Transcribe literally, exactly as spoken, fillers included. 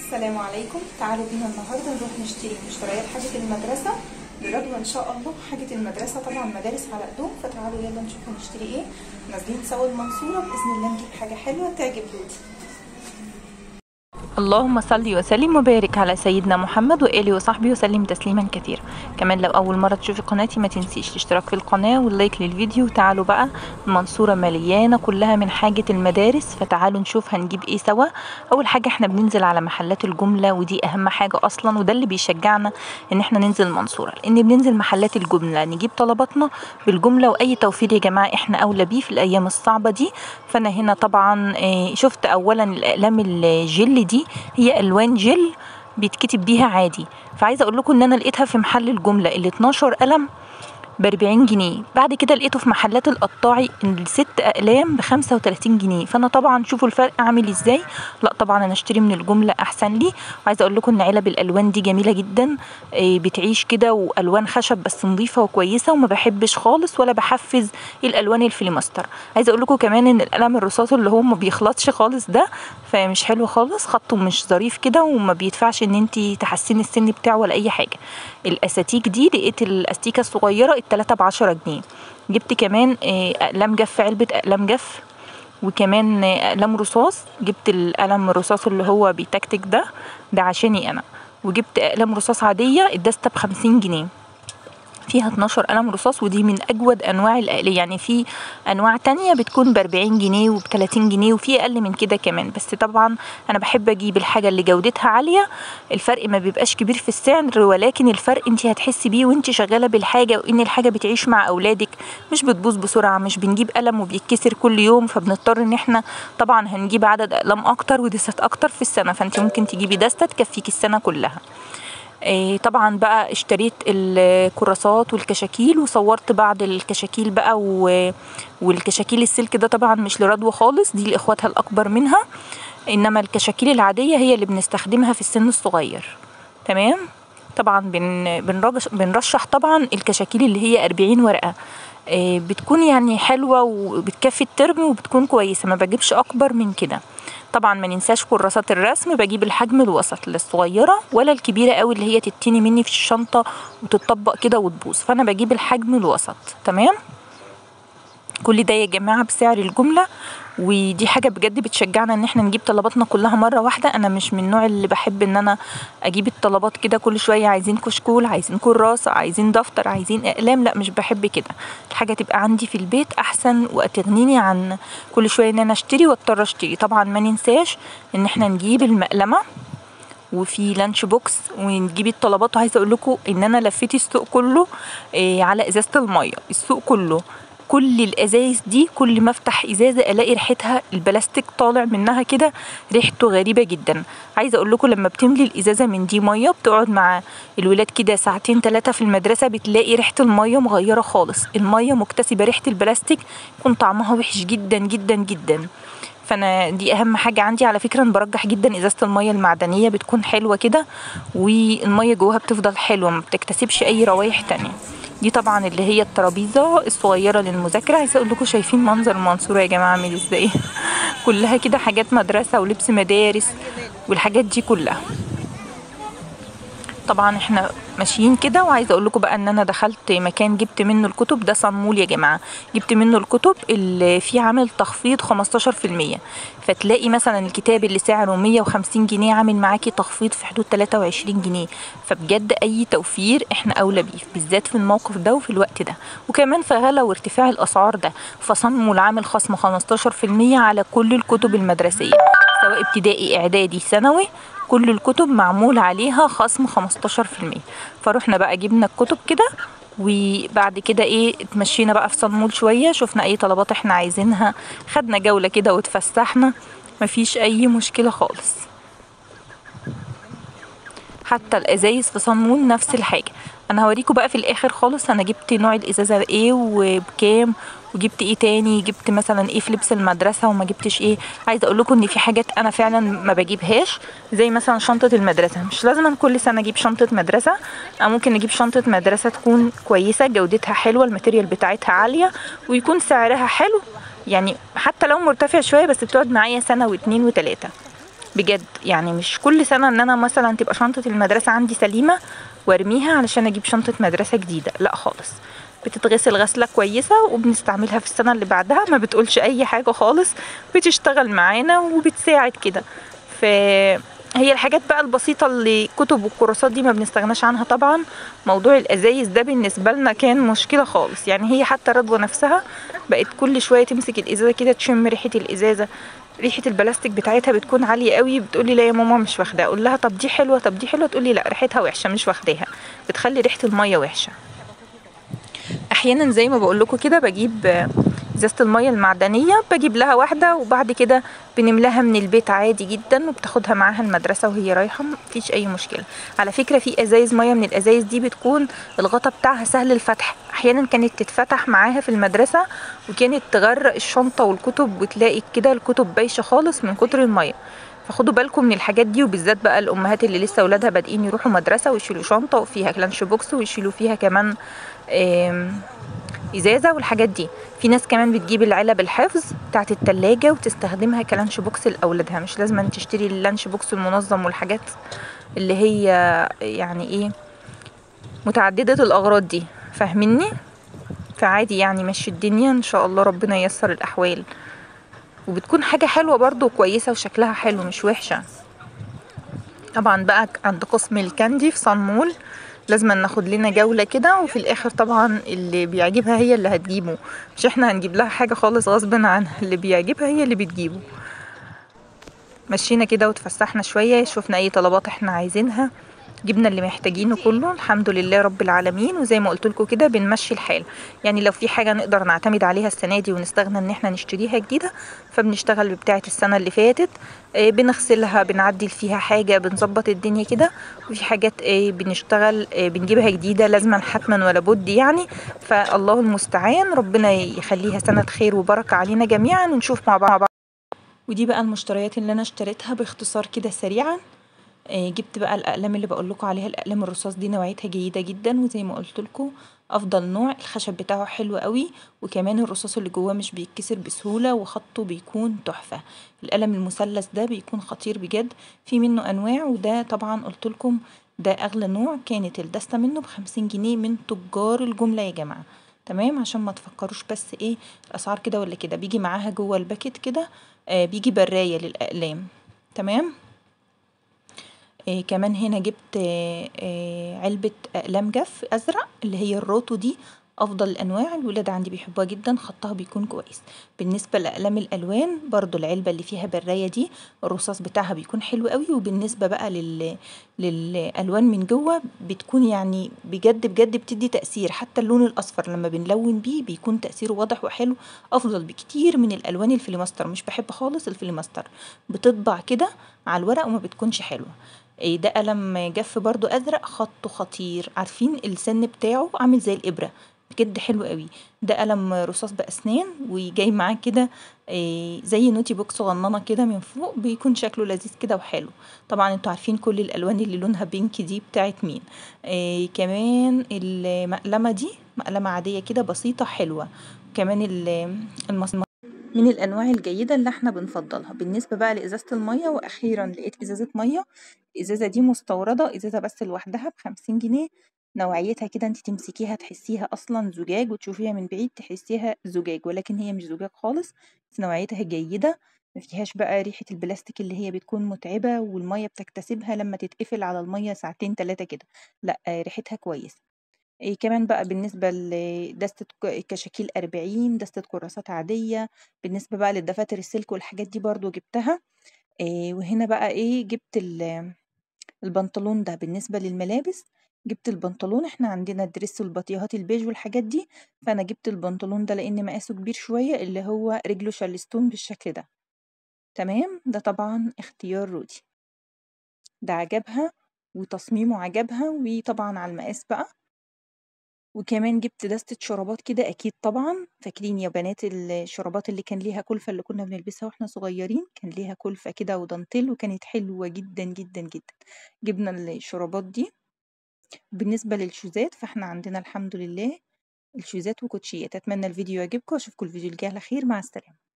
السلام عليكم. تعالوا بينا النهارده نروح نشتري مشتريات حاجه المدرسه لرضوى ان شاء الله. حاجه المدرسه طبعا مدارس على قدهم، فتعالوا يلا نشوف هنشتري ايه. نازلين سوا المنصوره، باذن الله نجيب حاجه حلوه تعجب لودي. اللهم صل وسلم وبارك على سيدنا محمد وآله وصحبه وسلم تسليما كثيرا. كمان لو اول مره تشوفي قناتي ما تنسيش الاشتراك في القناه واللايك للفيديو. تعالوا بقى، المنصوره مليانه كلها من حاجه المدارس، فتعالوا نشوف هنجيب ايه سوا. اول حاجه احنا بننزل على محلات الجمله، ودي اهم حاجه اصلا، وده اللي بيشجعنا ان احنا ننزل المنصوره، لان بننزل محلات الجمله نجيب طلباتنا بالجمله، واي توفير يا جماعه احنا اولى بيه في الايام الصعبه دي. فانا هنا طبعا شفت اولا الاقلام الجل دي، هي الوان جل بيتكتب بيها عادي، فعايزه اقول لكم ان انا لقيتها في محل الجمله ال اتناشر قلم ب أربعين جنيه. بعد كده لقيته في محلات القطاعي الست اقلام ب خمسة وتلاتين جنيه. فانا طبعا شوفوا الفرق عامل ازاي. لا طبعا انا اشتري من الجمله احسن لي. وعايزه اقول لكم ان علب الالوان دي جميله جدا، بتعيش كده، والوان خشب بس نظيفه وكويسه، وما بحبش خالص ولا بحفز الالوان الفليماستر. عايزه اقول لكم كمان ان القلم الرصاص اللي هو ما بيخلطش خالص ده، فمش حلو خالص، خطه مش ظريف كده، وما بيدفعش ان انت تحسني السن بتاعه ولا اي حاجه. الاساتيك دي لقيت الاستيكه الصغيره التلاتة بعشرة جنيه. جبت كمان اقلام جف، علبه اقلام جف، وكمان اقلام رصاص. جبت القلم الرصاص اللي هو بيتكتك ده ده عشاني انا، وجبت اقلام رصاص عاديه الدستة بخمسين جنيه، فيها اتناشر قلم رصاص، ودي من اجود انواع الاقلام. يعني في انواع تانية بتكون ب أربعين جنيه وب تلاتين جنيه، وفي اقل من كده كمان، بس طبعا انا بحب اجيب الحاجه اللي جودتها عاليه. الفرق ما بيبقاش كبير في السعر، ولكن الفرق انت هتحسي بيه وانت شغاله بالحاجه، وان الحاجه بتعيش مع اولادك، مش بتبوظ بسرعه. مش بنجيب قلم وبيتكسر كل يوم، فبنضطر ان احنا طبعا هنجيب عدد اقلام اكتر ودستات اكتر في السنه، فانت ممكن تجيبي دسته تكفيكي السنه كلها. إيه طبعا بقى اشتريت الكراسات والكشاكيل، وصورت بعض الكشاكيل بقى، والكشاكيل السلك ده طبعا مش لرضوى خالص، دي لاخواتها الاكبر منها، انما الكشاكيل العاديه هي اللي بنستخدمها في السن الصغير. تمام. طبعا بن بنرشح طبعا الكشاكيل اللي هي أربعين ورقه، إيه بتكون يعني حلوه وبتكفي الترم وبتكون كويسه، ما بجيبش اكبر من كده. طبعا ما ننساش كراسات الرسم، بجيب الحجم الوسط، لا الصغيره ولا الكبيره قوي اللي هي تتني مني في الشنطه وتتطبق كده وتبوظ، فانا بجيب الحجم الوسط. تمام. كل ده يا جماعه بسعر الجمله، ودي حاجه بجد بتشجعنا ان احنا نجيب طلباتنا كلها مره واحده. انا مش من النوع اللي بحب ان انا اجيب الطلبات كده كل شويه، عايزين كشكول، عايزين كراسه، عايزين دفتر، عايزين اقلام، لا مش بحب كده. الحاجه تبقى عندي في البيت احسن، وتغنيني عن كل شويه ان انا اشتري واضطر اشتري. طبعا ما ننساش ان احنا نجيب المقلمه، وفي لانش بوكس، ونجيب الطلبات. وعايزه اقول لكم ان انا لفيت السوق كله إيه على ازازه الميه، السوق كله، كل الازايز دي كل ما افتح ازازه الاقي ريحتها البلاستيك طالع منها كده، ريحته غريبه جدا. عايزه اقول لكم لما بتملي الازازه من دي ميه، بتقعد مع الولاد كده ساعتين ثلاثه في المدرسه، بتلاقي ريحه الميه مغيره خالص، الميه مكتسبه ريحه البلاستيك، يكون طعمها وحش جدا جدا جدا. فانا دي اهم حاجه عندي. على فكره انا برجح جدا ازازه الميه المعدنيه، بتكون حلوه كده، والميه جواها بتفضل حلوه، ما بتكتسبش اي روايح تانية. دي طبعا اللي هي الترابيزه الصغيره للمذاكره. عايزه اقول لكم شايفين منظر المنصوره يا جماعه عامل ازاي؟ كلها كده حاجات مدرسه ولبس مدارس والحاجات دي كلها. طبعا احنا ماشيين كده، وعايزه اقول لكم بقى ان انا دخلت مكان جبت منه الكتب، ده صنمول يا جماعه، جبت منه الكتب اللي فيه عامل تخفيض خمستاشر في المية، فتلاقي مثلا الكتاب اللي سعره مية وخمسين جنيه عامل معاكي تخفيض في حدود تلاتة وعشرين جنيه. فبجد اي توفير احنا اولى بيه، بالذات في الموقف ده وفي الوقت ده. وكمان في غلا وارتفاع الاسعار ده، فصنمول عامل خصم خمستاشر في المية على كل الكتب المدرسيه، سواء ابتدائي اعدادي ثانوي، كل الكتب معمول عليها خصم خمستاشر في المية. فروحنا بقى جبنا الكتب كده، وبعد كده ايه اتمشينا بقى في صنمول شويه، شفنا اي طلبات احنا عايزينها، خدنا جوله كده واتفسحنا، مفيش اي مشكله خالص. حتى الازايز في صنمول نفس الحاجه. انا هوريكم بقى في الاخر خالص انا جبت نوع الازازه ايه وبكام، وجبت ايه تاني، جبت مثلا ايه في لبس المدرسه وما جبتش ايه. عايزه اقول لكم ان في حاجات انا فعلا ما بجيبهاش، زي مثلا شنطه المدرسه. مش لازم كل سنه اجيب شنطه مدرسه، انا ممكن اجيب شنطه مدرسه تكون كويسه، جودتها حلوه، الماتيريال بتاعتها عاليه، ويكون سعرها حلو، يعني حتى لو مرتفع شويه بس بتقعد معايا سنه واتنين وتلاته. بجد. يعني مش كل سنة ان انا مثلا تبقى شنطة المدرسة عندي سليمة وارميها علشان اجيب شنطة مدرسة جديدة، لا خالص. بتتغسل غسلة كويسة وبنستعملها في السنة اللي بعدها، ما بتقولش اي حاجة خالص، بتشتغل معانا وبتساعد كده. ف هي الحاجات بقى البسيطة اللي كتب والكورسات دي ما بنستغناش عنها طبعا. موضوع الازايز ده بالنسبة لنا كان مشكلة خالص. يعني هي حتى رضوى نفسها بقت كل شوية تمسك الازازة كده تشم ريحة الازازة، ريحة البلاستيك بتاعتها بتكون عالية قوي، بتقولي لا يا ماما مش واخداها. اقول لها طب دي حلوة، طب دي حلوة، تقولي لا ريحتها وحشة مش واخداها، بتخلي ريحة المية وحشة. احيانا زي ما بقول لكم كده بجيب ازازة المية المعدنية، بجيب لها واحدة وبعد كده بنملاها من البيت عادي جدا، وبتاخدها معاها المدرسة وهي رايحة، مفيش اي مشكلة. على فكرة في ازايز مية من الازايز دي بتكون الغطا بتاعها سهل الفتح، احيانا كانت تتفتح معاها في المدرسة وكانت تغرق الشنطة والكتب، وتلاقي كده الكتب بايشة خالص من كتر المية. فخدوا بالكم من الحاجات دي، وبالذات بقى الامهات اللي لسه اولادها بادئين يروحوا مدرسة ويشيلوا شنطة وفيها لانش بوكس ويشيلوا فيها كمان ازازه والحاجات دي. في ناس كمان بتجيب العلب الحفظ بتاعه التلاجة وتستخدمها كلانش بوكس لاولادها، مش لازم أن تشتري اللانش بوكس المنظم والحاجات اللي هي يعني ايه متعدده الاغراض دي، فاهميني؟ فعادي يعني مشي الدنيا ان شاء الله، ربنا ييسر الاحوال. وبتكون حاجه حلوه برضو كويسه وشكلها حلو مش وحشه. طبعا بقى عند قسم الكاندي في صن مول لازم ناخد لنا جولة كده، وفي الاخر طبعا اللي بيعجبها هي اللي هتجيبه، مش احنا هنجيب لها حاجة خالص غصب عنها، اللي بيعجبها هي اللي بتجيبه. مشينا كده وتفسحنا شوية، شوفنا اي طلبات احنا عايزينها، جبنا اللي محتاجينه كله الحمد لله رب العالمين. وزي ما قلت لكم كده بنمشي الحال، يعني لو في حاجه نقدر نعتمد عليها السنه دي ونستغنى ان احنا نشتريها جديده فبنشتغل ببتاعه السنه اللي فاتت. آه، بنغسلها، بنعدل فيها حاجه، بنظبط الدنيا كده. وفي حاجات آه، بنشتغل آه، بنجيبها جديده لازما حتما ولا بد يعني. فالله المستعان، ربنا يخليها سنه خير وبركه علينا جميعا، ونشوف مع بعض. ودي بقى المشتريات اللي انا اشتريتها باختصار كده سريعا. آه، جبت بقى الاقلام اللي بقول لكم عليها، الاقلام الرصاص دي نوعيتها جيده جدا، وزي ما قلت لكم افضل نوع، الخشب بتاعه حلو قوي، وكمان الرصاص اللي جواه مش بيتكسر بسهوله وخطه بيكون تحفه. القلم المثلث ده بيكون خطير بجد. في منه انواع، وده طبعا قلت لكم ده اغلى نوع، كانت الدستة منه بخمسين جنيه من تجار الجمله يا جماعه. تمام، عشان ما تفكروش بس ايه الاسعار كده ولا كده، بيجي معاها جوه الباكت كده آه بيجي برايه للاقلام. تمام. إيه كمان هنا جبت آه، آه، علبة أقلام جاف أزرق اللي هي الروتو دي، أفضل الأنواع، الولاد عندي بيحبوها جدا، خطها بيكون كويس. بالنسبة لأقلام الألوان برضو العلبة اللي فيها براية دي الرصاص بتاعها بيكون حلو قوي. وبالنسبة بقى لل... للألوان من جوه بتكون يعني بجد بجد بتدي تأثير، حتى اللون الأصفر لما بنلون بيه بيكون تأثيره واضح وحلو، أفضل بكتير من الألوان الفليماستر. مش بحب خالص الفليماستر، بتطبع كده على الورق وما بتكونش حلوة. إيه ده قلم جاف برضو ازرق، خطه خطير، عارفين السن بتاعه عامل زي الابره، بجد حلو قوي. ده قلم رصاص باسنان وجاي معاه كده إيه زي نوتي بوك صغننه كده من فوق، بيكون شكله لذيذ كده وحلو. طبعا انتوا عارفين كل الالوان اللي لونها بينك دي بتاعت مين. إيه كمان المقلمه دي مقلمه عاديه كده بسيطه حلوه. كمان المص من الانواع الجيده اللي احنا بنفضلها. بالنسبه بقى لازازه الميه، واخيرا لقيت ازازه ميه، الازازه دي مستورده، ازازه بس لوحدها بخمسين جنيه، نوعيتها كده انت تمسكيها تحسيها اصلا زجاج، وتشوفيها من بعيد تحسيها زجاج ولكن هي مش زجاج خالص، بس نوعيتها جيده، ما فيهاش بقى ريحه البلاستيك اللي هي بتكون متعبه والميه بتكتسبها لما تتقفل على الميه ساعتين ثلاثه كده، لا ريحتها كويسه. إيه كمان بقى بالنسبة لدستة ك- كشاكيل أربعين، دستة كراسات عادية. بالنسبة بقى للدفاتر السلك والحاجات دي برضو جبتها. إيه وهنا بقى ايه جبت ال- البنطلون ده بالنسبة للملابس. جبت البنطلون، احنا عندنا الدريس والبطيهات البيج والحاجات دي، فانا جبت البنطلون ده لان مقاسه كبير شوية، اللي هو رجله شارلستون بالشكل ده. تمام، ده طبعا اختيار رودي، ده عجبها وتصميمه عجبها، وطبعا على المقاس بقى. وكمان جبت دستة شرابات كده، أكيد طبعا فاكرين يا بنات الشرابات اللي كان ليها كلفة اللي كنا بنلبسها واحنا صغيرين، كان ليها كلفة كده ودانتيل وكانت حلوة جدا جدا جدا. جبنا الشرابات دي. بالنسبة للشوزات فاحنا عندنا الحمد لله الشوزات وكوتشيات. أتمنى الفيديو يعجبكم، أشوفكم الفيديو الجاي على خير، مع السلامة.